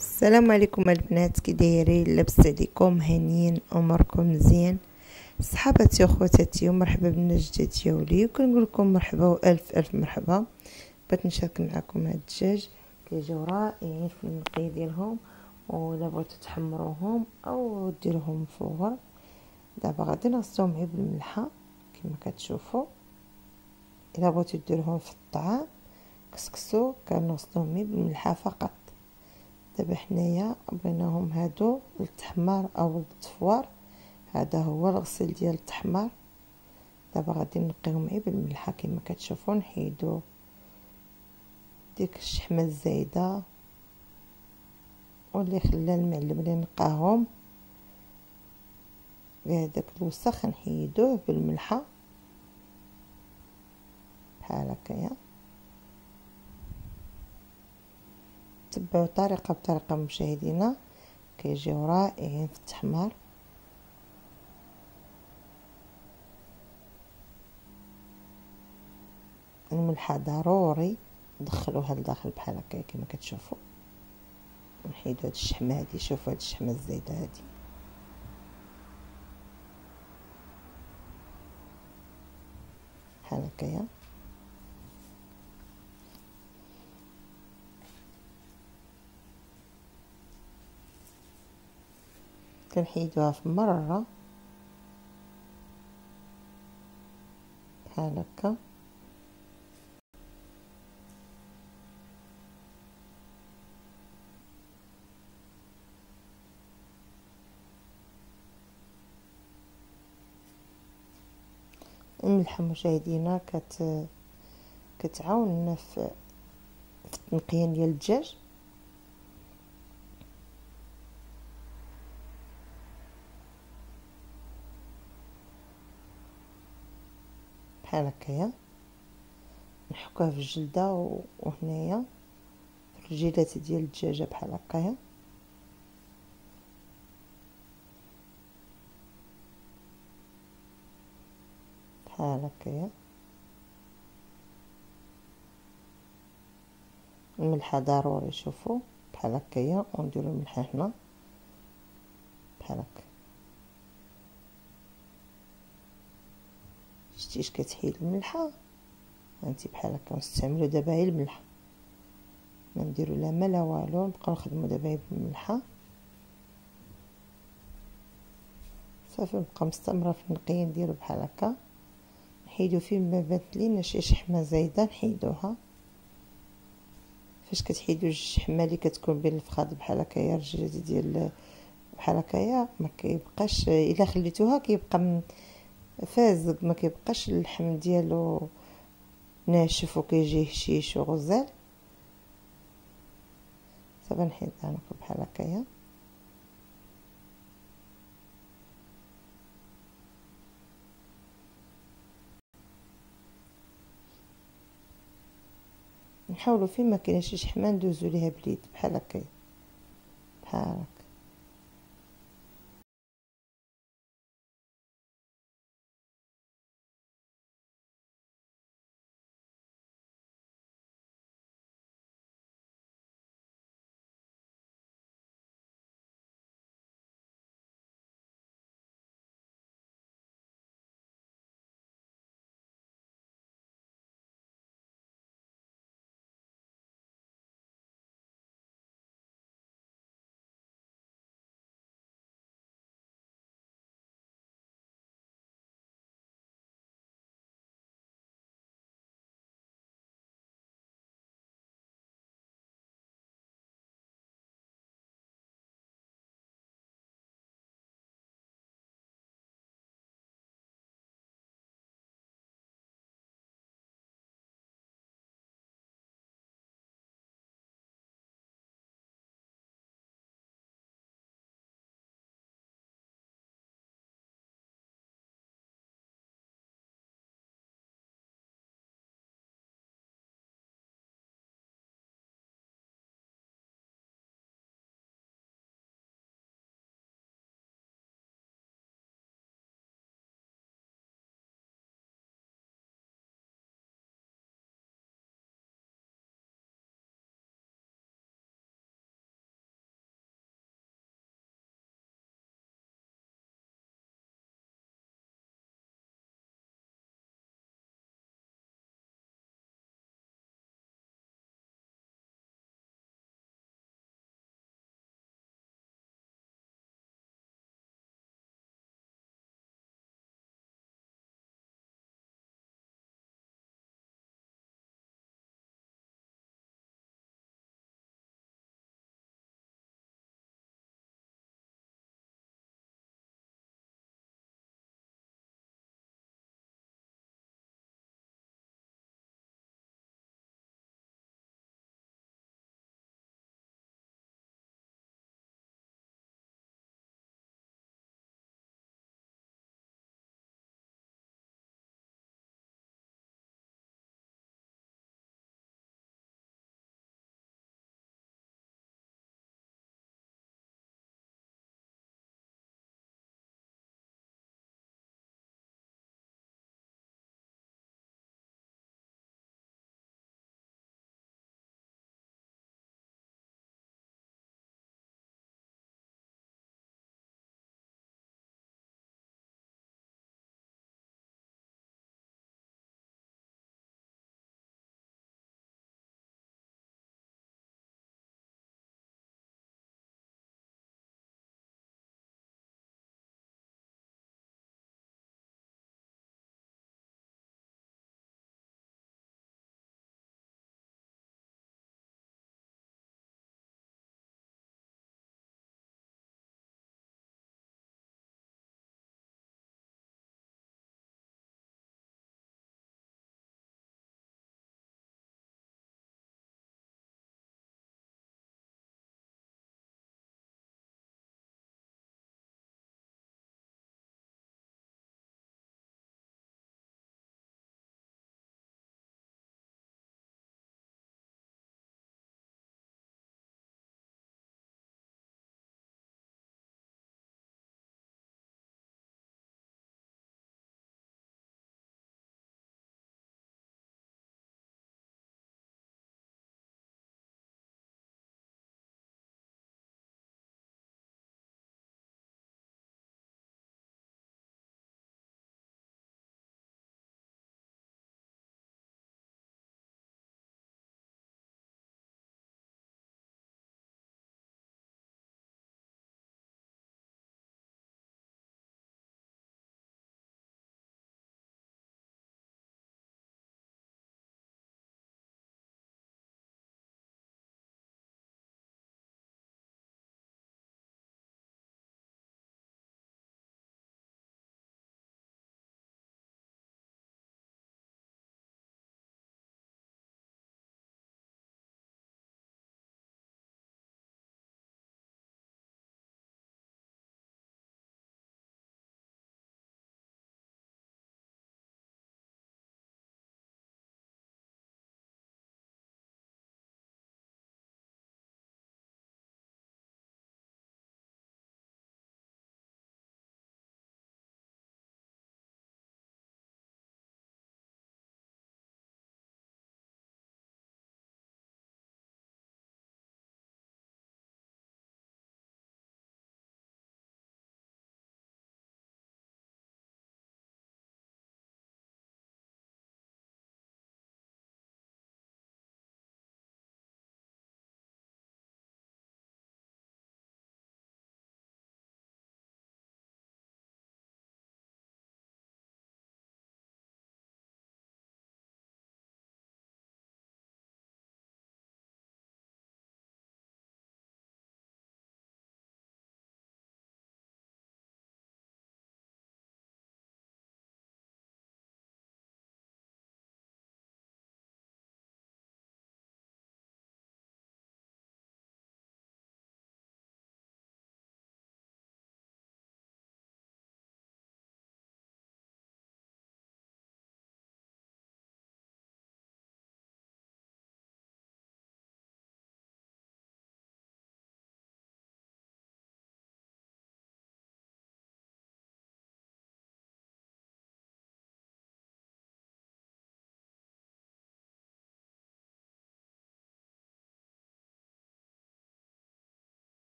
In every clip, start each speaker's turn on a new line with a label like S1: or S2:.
S1: السلام عليكم البنات، كي دايرين؟ لاباس عليكم؟ هانيين؟ اموركم مزيان؟ صحاباتي وخواتاتي، ومرحبا بالناس جداد ديالي، وكنقول لكم مرحبا والف الف مرحبا. بغيت نشارك معكم هاد الدجاج كيجيو رائعين في النقي ديالهم، ولا بغيتو تحمروهم او ديروهم مفور. دابا غادي نغسلوهم غير بالملحه كما كتشوفوا. الا بغيتو ديروهم في الطعام كسكسو كنغسلوهم غير بالملحه فقط. دابا حنايا بغيناهم هادو للتحمار او للتفوار، هذا هو الغسيل ديال التحمار. دابا غادي نقيهم غير بالملحه كما كتشوفوا، نحيدو ديك الشحمه الزايده واللي خلى المعلم اللي نقاهم بهذاك الوسخ، نحيدوه بالملحه بحال هكايا. تبعوا بطريقه مشاهدينا، كيجيو رائعين في التحمار. الملحه ضروري ندخلوها لداخل بحال هكا كما كتشوفوا. نحيدو هاد الشحمه هادي، شوفوا هاد الشحمه الزايده هادي. بحال هكايا كنحيدوها في مرة بحال هكا. الملحه مشاهدينا كتعاوننا في التنقية ديال الدجاج. بحال هكايا نحكوها في الجلده وهنايا في الرجيلات ديال الدجاجه بحال هكايا. بحال هكايا الملحه ضروري، شوفوا بحال هكايا، ونديرو الملحه هنا بحال هكا. شتيش كتحيد الملحه؟ هانتي بحال هكا. نستعملو دابا غير الملحه، ما نديرو لا ما لا والو، نبقاو نخدمو دابا غير بالملحه صافي. نبقى مستمره في النقيه نديرو بحال هكا. نحيدو فيه ما بانت لينا شي شحمه زايده نحيدوها. فاش كتحيدو الشحمه اللي كتكون بين الفخاد بحال هكايا، الرجلات ديال بحال هكايا، ما كيبقاش الا خليتوها كيبقى فازق، ما كيبقاش اللحم ديالو ناشف وكيجي هشيش وغزال. صافي نحيدها ناكل بحال هكايا. نحاولوا فين ما كاينش شي شحمه ندوزو ليها باليد بحال هكايا، بحال هكا.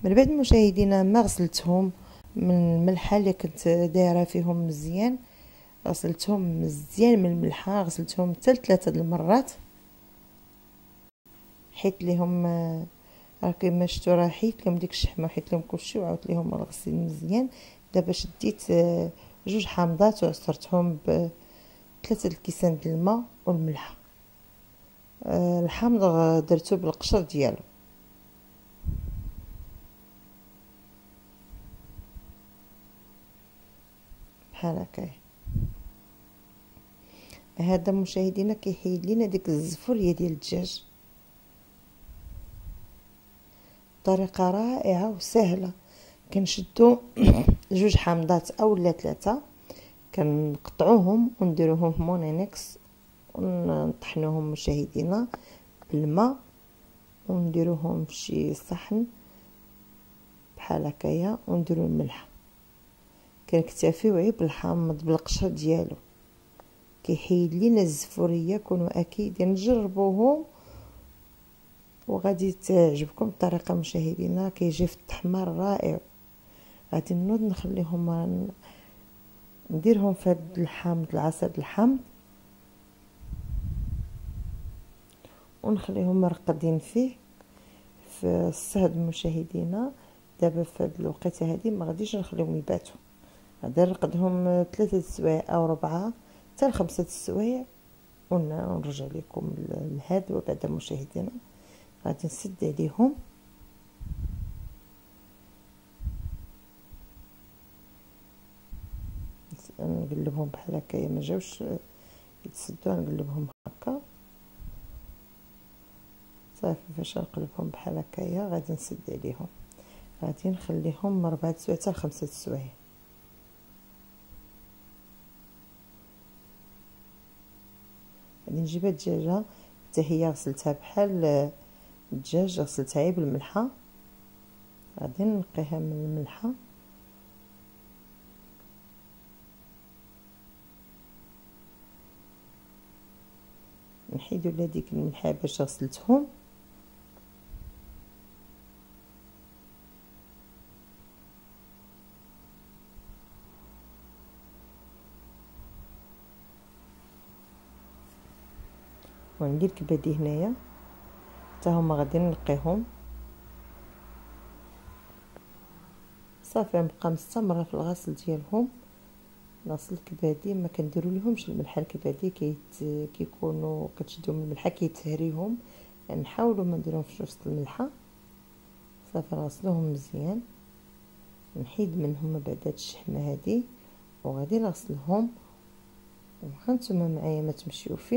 S1: من بعد مشاهدينا ما غسلتهم من الملحه اللي كنت دايره فيهم مزيان، غسلتهم مزيان من الملحه، غسلتهم حتى 3 المرات، حيت ليهم راه كما شفتوا راه حيت لهم ديك الشحمه وحيت لهم كلشي وعاودت ليهم الغسيل مزيان. دابا شديت 2 حامضات وعصرتهم ب3 الكيسان د الماء والملح. الحامض درتو بالقشر ديالو. بحال هكا. هذا مشاهدينا كيحيد لينا ديك الزفريه ديال الدجاج. طريقه رائعه وسهله. كنشدو 2 حامضات اولا 3، كنقطعوهم ونديروهم مونينكس ونطحنوهم مشاهدينا بالماء ونديروهم في شي صحن بحال هكايا ونديرو الملح. كنكتفيو غير بالحامض بالقشر ديالو، كيحيد لينا الزفوريه. كونوا اكيدين جربوهم وغادي تعجبكم الطريقه مشاهدينا. كيجي في التحمار رائع. غادي نوض نخليهم نديرهم في هاد الحامض، العصير الحامض، ونخليهم مرقدين فيه في الصهد مشاهدينا. دابا في هاد الوقيته هادي ما غاديش نخليهم يباتوا، غادي نرقدهم 3 سوايع او 4 حتى 5 سوايع ونرجع لكم لهاد. وبعد مشاهدينا غادي نسد عليهم نقلبهم بحال هكايا، ما جاوش يتسدوا، نقلبهم هكا صافي. فاش نقلبهم بحال هكايا غادي نسد عليهم، غادي نخليهم 4 سوايع حتى 5 سوايع. غادي نجيب الدجاجه حتى هي غسلتها بحال الدجاج، غسلتها بالملحه. غادي نقيها من الملحه نحيدو لها ديك الملحه باش غسلتهم. وندير كبادي هنايا حتى هما غادي نقيهم صافي. نبقى مستمره في الغسل ديالهم. غسل الكبادي ما كنديروا لهمش الملح. الكبادي كيكونوا كتشدوا من الملحه كيتهريهم، يعني نحاولوا ما نديروهمش في وسط الملحه. صافي نغسلوهم مزيان، نحيد منهم بعد هاد الشحمه هادي وغادي نغسلهم. وهانتوما معايا ما تمشيو فيه.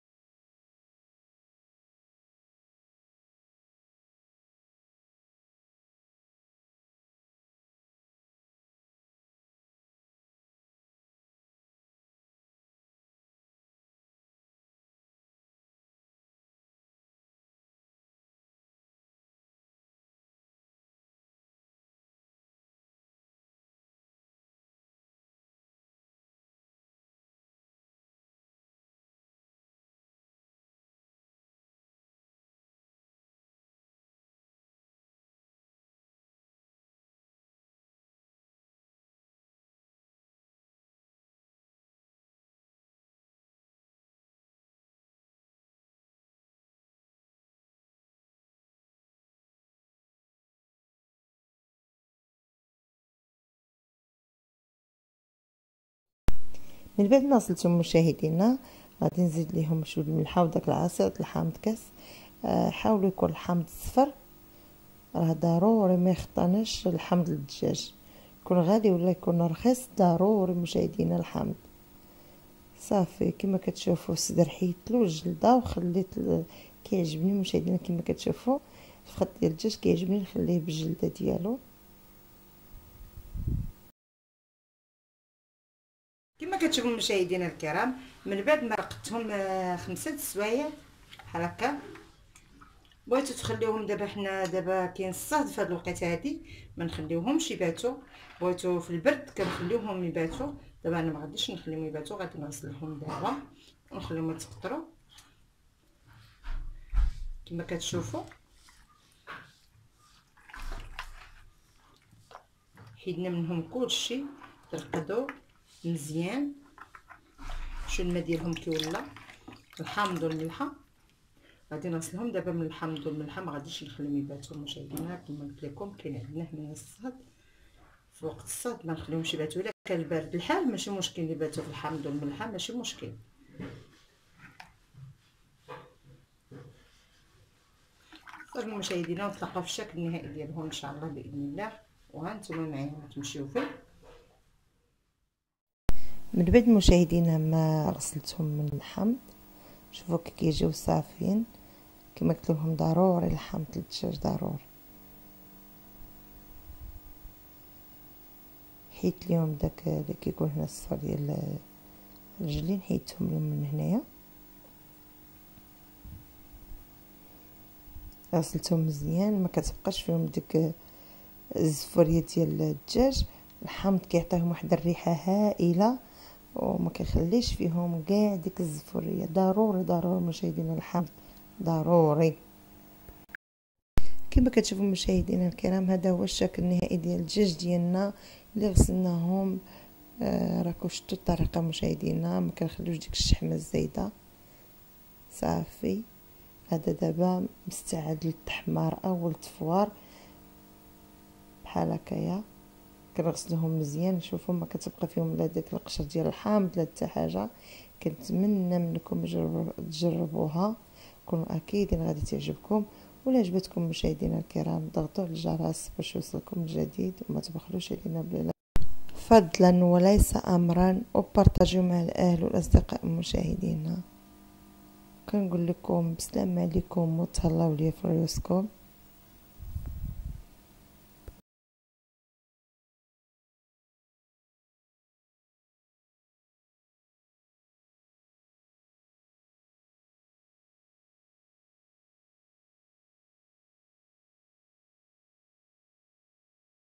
S1: من بعد ما غسلتهم مشاهدينا غادي نزيد ليهم شويه الملحه وداك العصير د الحامض كاس. حاولوا يكون الحامض صفر، راه ضروري ما يخطاناش الحامض للدجاج. يكون غالي ولا يكون رخيص ضروري مشاهدينا الحامض. صافي كما كتشوفوا الصدر حيدتلو الجلده وخليت كيعجبني مشاهدينا كما كتشوفوا الفخذ ديال الدجاج كيعجبني نخليه بالجلده ديالو. كما كتشوفوا مشاهدينا الكرام من بعد ما رقدتهم 5 سوايع بحال هكا. بغيتو تخليوهم دابا حنا دابا كاين الصهد في هاد الوقيته هادي ما نخليوهمش يباتوا. بغيتو في البرد كنخليوهم يباتوا. دابا انا ما غاديش نخليهم يباتوا، غادي نغسلهم دابا ونخليهم يتقطروا كما كتشوفوا.
S2: حيدنا منهم كلشي، ترقدوا مزيان. شو الماء ديالهم كي ولا الحامض والملحه. غادي نغسلهم دابا من الحامض والملحه، ما غاديش نخليهم يباتوا مشاهدينا. كما قلت لكم كاين عندنا هنا الصهد، في وقت الصهد ما نخليهمش يباتوا. الا كان البارد الحال ماشي مشكل يباتوا في الحامض والملحه، ماشي مشكل. صافي مشاهدينا، نتلاقاو في الشكل النهائي ديالهم ان شاء الله باذن الله. وها نتوما معايا تمشيو فيه.
S1: من بعد مشاهدينا ما غسلتهم من الحامض، شوفوا كي كيجيو صافيين. كما قلت لهم ضروري الحامض للدجاج ضروري. حيت اليوم داك اللي كيكون هنا الصفر ديال الرجلين حيدتهم لهم من هنايا. غسلتهم مزيان، ما كتبقاش فيهم ديك الزفوريه ديال الدجاج. الحامض كيعطيهم واحد الريحه هائله وما كيخليش فيهم كاع ديك الزفوريه. ضروري ضروري مشاهدينا الحامض ضروري. كما كتشوفوا مشاهدينا الكرام، هذا هو الشكل النهائي ديال الدجاج ديالنا اللي غسلناهم. راكم شفتوا الطريقه مشاهدينا، ما كنخليوش ديك الشحمه الزايده. صافي هذا دابا مستعد للتحمار او للتفوار بحال هكايا. كنغسلوهم مزيان. شوفوا ما كتبقى فيهم لا داك القشر ديال الحامض لا حتى حاجه. كنتمنى منكم تجربوها، كونوا اكيدين غادي تعجبكم. ولا عجبتكم مشاهدينا الكرام ضغطوا على الجرس باش يوصلكم الجديد، وما تبخلوش علينا بلا فضلا وليس امرا، وبارطاجيو مع الاهل والاصدقاء مشاهدينا. كنقول لكم بسلام عليكم وتهلاو ليا في ريوسكم.